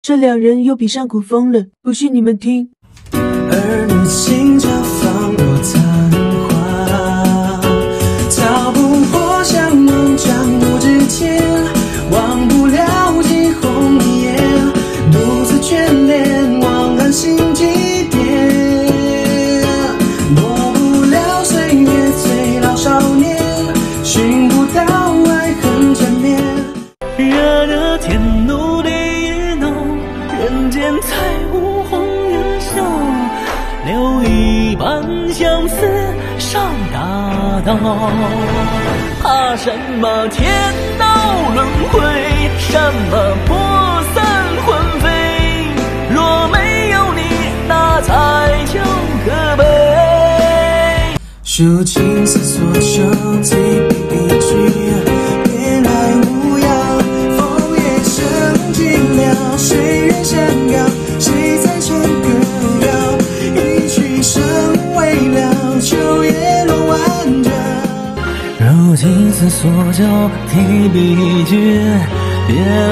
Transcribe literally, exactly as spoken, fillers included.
这两人又比上古风了，不信你们听。 儿女情交仿若昙花，逃不过相忘将无之天，忘不了惊鸿一眼，独自眷恋忘安心几点，躲不了岁月催老少年，寻不到爱恨缠绵。 热热天奴烈也浓，人间才无红颜笑，留一半相思上大道。怕什么天道轮回，什么魄散魂飞，若没有你那才叫可悲。 抒情思所求，提笔一句，别来无恙，风也成寂了，谁人相邀，谁在唱歌谣，一曲声未了，秋叶落万丈。 如今思所求，提笔一句，别